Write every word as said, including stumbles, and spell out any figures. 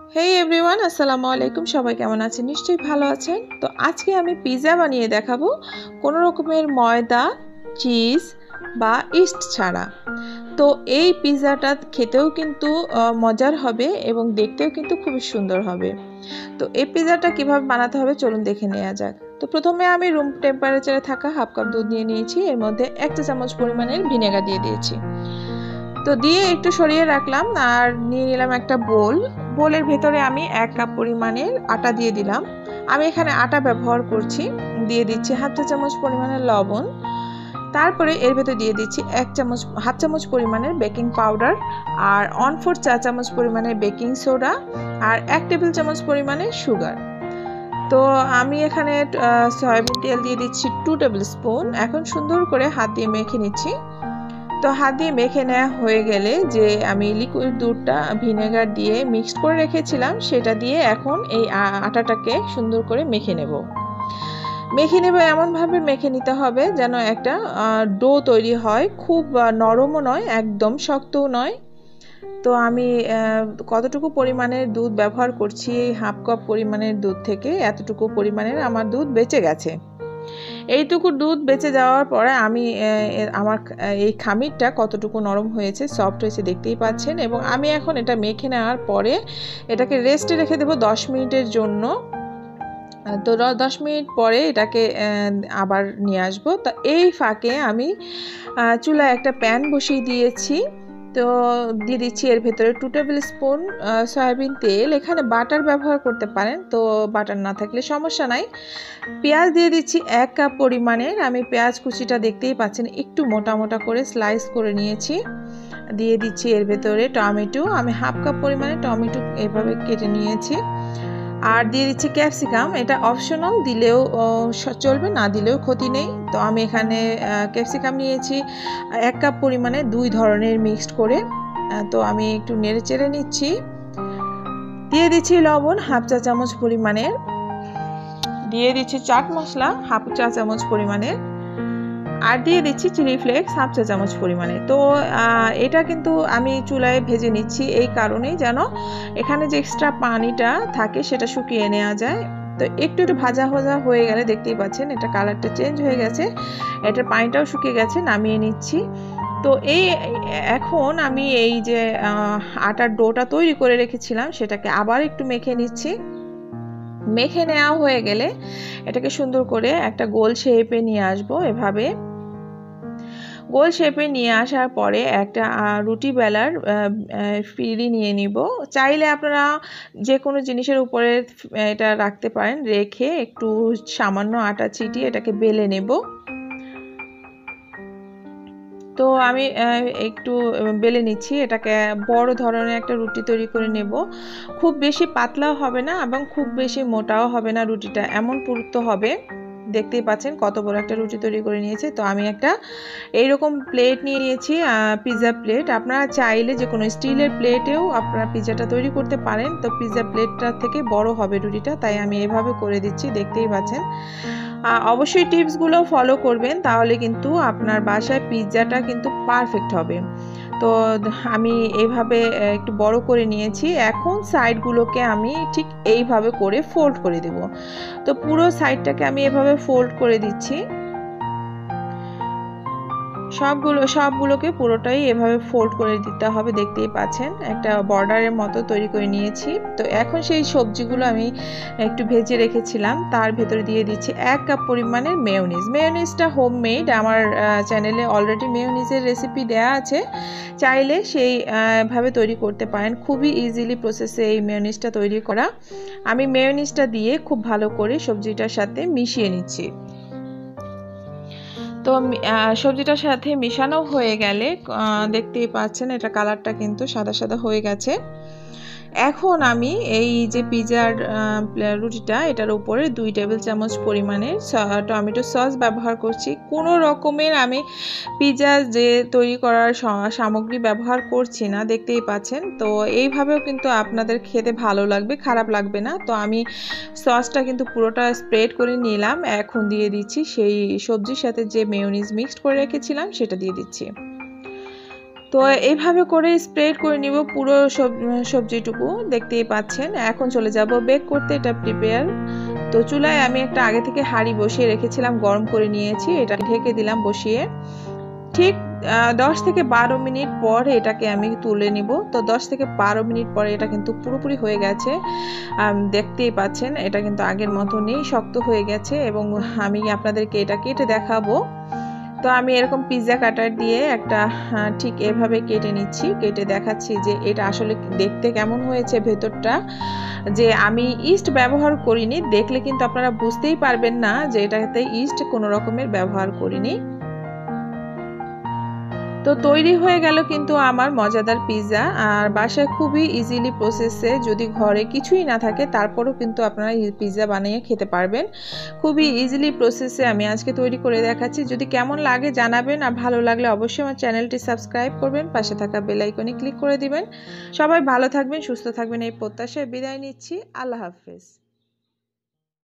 হেই everyone, আসসালামু আলাইকুম। সবাই কেমন আছেন? নিশ্চয়ই ভালো আছেন। তো আজকে আমি পিৎজা বানিয়ে দেখাবো কোনো রকমের ময়দা, চিজ বা ইস্ট ছাড়া। তো এই পিৎজাটা খেতেও কিন্তু মজার হবে এবং দেখতেও কিন্তু খুবই সুন্দর হবে। তো এই পিৎজাটা কিভাবে বানাতে হবে চলুন দেখে নেওয়া যাক। তো প্রথমে আমি রুম টেম্পারেচারে থাকা হাফ কাপ দুধ নিয়ে নিয়েছি। এর মধ্যে এক চা চামচ পরিমাণের ভিনেগার দিয়ে দিয়েছি। তো দিয়ে একটু সরিয়ে রাখলাম আর নিয়ে নিলাম একটা বোল। বোলের ভেতরে আমি এক কাপ পরিমাণের আটা দিয়ে দিলাম। আমি এখানে আটা ব্যবহার করছি। দিয়ে দিচ্ছি হাফ চা চামচ পরিমাণের লবণ। তারপরে এর ভেতরে দিয়ে দিচ্ছি এক চামচ হাফ চামচ পরিমাণের বেকিং পাউডার আর ওয়ান ফোর চা চামচ পরিমাণের বেকিং সোডা আর এক টেবিল চামচ পরিমাণের সুগার। তো আমি এখানে সয়াবিন তেল দিয়ে দিচ্ছি টু টেবিল স্পুন। এখন সুন্দর করে হাত দিয়ে মেখে নিচ্ছি। তো হাত দিয়ে মেখে নেওয়া হয়ে গেলে যে আমি লিকুইড দুধটা ভিনেগার দিয়ে মিক্সড করে রেখেছিলাম সেটা দিয়ে এখন এই আটাটাকে সুন্দর করে মেখে নেব। মেখে নেব এমনভাবে মেখে নিতে হবে যেন একটা ডো তৈরি হয়, খুব নরমও নয় একদম শক্তও নয়। তো আমি কতটুকু পরিমাণের দুধ ব্যবহার করছি, এই হাফ কাপ পরিমাণের দুধ থেকে এতটুকু পরিমাণের আমার দুধ বেঁচে গেছে। এইটুকু দুধ বেঁচে যাওয়ার পরে আমি আমার এই খামিরটা কতটুকু নরম হয়েছে, সফট হয়েছে দেখতেই পাচ্ছেন। এবং আমি এখন এটা মেখে নেওয়ার পরে এটাকে রেস্টে রেখে দেবো দশ মিনিটের জন্য। তো দশ মিনিট পরে এটাকে আবার নিয়ে আসবো। তো এই ফাঁকে আমি চুলায় একটা প্যান বসিয়ে দিয়েছি। তো দিয়ে দিচ্ছি এর ভেতরে টু টেবিল স্পুন সয়াবিন তেল। এখানে বাটার ব্যবহার করতে পারেন, তো বাটার না থাকলে সমস্যা নাই। পেঁয়াজ দিয়ে দিচ্ছি এক কাপ পরিমাণের। আমি পেঁয়াজ কুচিটা দেখতেই পাচ্ছেন একটু মোটা মোটা করে স্লাইস করে নিয়েছি। দিয়ে দিচ্ছি এর ভেতরে টমেটো। আমি হাফ কাপ পরিমাণে টমেটো এভাবে কেটে নিয়েছি। আর দিয়ে দিচ্ছি ক্যাপসিকাম। এটা অপশনাল, দিলেও চলবে, না দিলেও ক্ষতি নেই। তো আমি এখানে ক্যাপসিকাম নিয়েছি এক কাপ পরিমাণে, দুই ধরনের মিক্সড করে। তো আমি একটু নেড়ে চেড়ে নিচ্ছি। দিয়ে দিচ্ছি লবণ হাফ চা চামচ পরিমাণের। দিয়ে দিচ্ছি চাট মশলা হাফ চা চামচ পরিমাণের। আর দিয়ে দিচ্ছি চিলি ফ্লেক্স হাফ চা চামচ পরিমাণে। তো এটা কিন্তু আমি চুলায় ভেজে নিচ্ছি এই কারণেই যেন এখানে যে এক্সট্রা পানিটা থাকে সেটা শুকিয়ে নেওয়া যায়। তো একটু একটু ভাজা ভাজা হয়ে গেলে দেখতেই পাচ্ছেন এটা কালারটা চেঞ্জ হয়ে গেছে, এটার পানিটাও শুকিয়ে গেছে, নামিয়ে নিচ্ছি। তো এই এখন আমি এই যে আটার ডোটা তৈরি করে রেখেছিলাম সেটাকে আবার একটু মেখে নিচ্ছি। মেখে নেওয়া হয়ে গেলে এটাকে সুন্দর করে একটা গোল শেপে নিয়ে আসবো। এভাবে গোল শেপে নিয়ে আসার পরে একটা রুটি বেলার ফিরি নিয়ে নিব। চাইলে আপনারা যে কোনো জিনিসের উপরে এটা রাখতে পারেন, রেখে একটু সামান্য আটা ছিটিয়ে এটাকে বেলে নেব। তো আমি একটু বেলে নিচ্ছি। এটাকে বড় ধরনের একটা রুটি তৈরি করে নেব। খুব বেশি পাতলাও হবে না এবং খুব বেশি মোটাও হবে না, রুটিটা এমন পুরুত্ব হবে। দেখতেই পাচ্ছেন কত বড় একটা রুটি তৈরি করে নিয়েছি। তো আমি একটা এইরকম প্লেট নিয়ে নিয়েছি, পিৎজা প্লেট। আপনারা চাইলে যে কোনো স্টিলের প্লেটেও আপনারা পিৎজাটা তৈরি করতে পারেন। তো পিৎজা প্লেটটা থেকে বড় হবে রুটিটা, তাই আমি এভাবে করে দিচ্ছি, দেখতেই পাচ্ছেন। অবশ্যই টিপসগুলো ফলো করবেন, তাহলে কিন্তু আপনার বাসায় পিৎজাটা কিন্তু পারফেক্ট হবে। তো আমি এইভাবে একটু বড় করে নিয়েছি। এখন সাইডগুলোকে আমি ঠিক এইভাবে করে ফোল্ড করে দেব। তো পুরো সাইডটাকে আমি এভাবে ফোল্ড করে দিচ্ছি। সবগুলো সবগুলোকে পুরোটাই এভাবে ফোল্ড করে দিতে হবে। দেখতেই পাচ্ছেন একটা বর্ডারের মতো তৈরি করে নিয়েছি। তো এখন সেই সবজিগুলো আমি একটু ভেজে রেখেছিলাম তার ভেতরে দিয়ে দিচ্ছি এক কাপ পরিমাণের মেয়োনিজ। মেয়োনিজটা হোমমেড, আমার চ্যানেলে অলরেডি মেয়োনিজের রেসিপি দেওয়া আছে, চাইলে সেই ভাবে তৈরি করতে পারেন। খুবই ইজিলি প্রসেসে এই মেয়োনিজটা তৈরি করা। আমি মেয়োনিজটা দিয়ে খুব ভালো করে সবজিটার সাথে মিশিয়ে নিচ্ছি। তো সবজিটার সাথে মিশানো হয়ে গেলে দেখতেই পাচ্ছেন এটা কালারটা কিন্তু সাদা সাদা হয়ে গেছে। এখন আমি এই যে পিৎজার রুটিটা এটার উপরে দুই টেবিল চামচ পরিমাণের টমেটো সস ব্যবহার করছি। কোনো রকমের আমি পিৎজা যে তৈরি করার সামগ্রী ব্যবহার করছি না, দেখতেই পাচ্ছেন। তো এইভাবেও কিন্তু আপনাদের খেতে ভালো লাগবে, খারাপ লাগবে না। তো আমি সসটা কিন্তু পুরোটা স্প্রেড করে নিলাম। এখন দিয়ে দিচ্ছি সেই সবজির সাথে যে মেয়োনিজ মিক্সড করে রেখেছিলাম সেটা দিয়ে দিচ্ছি। তো এইভাবে করে স্প্রেড করে নিব পুরো সবজিটুকু, দেখতেই পাচ্ছেন। এখন চলে যাব বেক করতে। এটা প্রিপেয়ার। তো চুলায় আমি একটা আগে থেকে হাঁড়ি বসিয়ে রেখেছিলাম, গরম করে নিয়েছি, এটা ঢেকে দিলাম বসিয়ে। ঠিক দশ থেকে বারো মিনিট পর এটাকে আমি তুলে নিব। তো দশ থেকে বারো মিনিট পরে এটা কিন্তু পুরোপুরি হয়ে গেছে, দেখতেই পাচ্ছেন। এটা কিন্তু আগের মতনই শক্ত হয়ে গেছে এবং আমি আপনাদেরকে এটা কেটে দেখাবো। তো আমি এরকম পিৎজা কাটার দিয়ে একটা ঠিক এভাবে কেটে নিচ্ছি, কেটে দেখাচ্ছি যে এটা আসলে দেখতে কেমন হয়েছে ভেতরটা। যে আমি ইস্ট ব্যবহার করিনি, দেখলে কিন্তু আপনারা বুঝতেই পারবেন না যে এটাতে ইস্ট কোনো রকমের ব্যবহার করিনি। তো তৈরি হয়ে গেল কিন্তু আমার মজাদার পিৎজা। আর বাসায় খুবই ইজিলি প্রসেসে, যদি ঘরে কিছুই না থাকে তারপরেও কিন্তু আপনারা পিৎজা বানিয়ে খেতে পারবেন। খুবই ইজিলি প্রসেসে আমি আজকে তৈরি করে দেখাচ্ছি। যদি কেমন লাগে জানাবেন, আর ভালো লাগলে অবশ্যই আমার চ্যানেলটি সাবস্ক্রাইব করবেন, পাশে থাকা বেল আইকনে ক্লিক করে দিবেন। সবাই ভালো থাকবেন, সুস্থ থাকবেন এই প্রত্যাশায় বিদায় নিচ্ছি। আল্লাহ হাফেজ।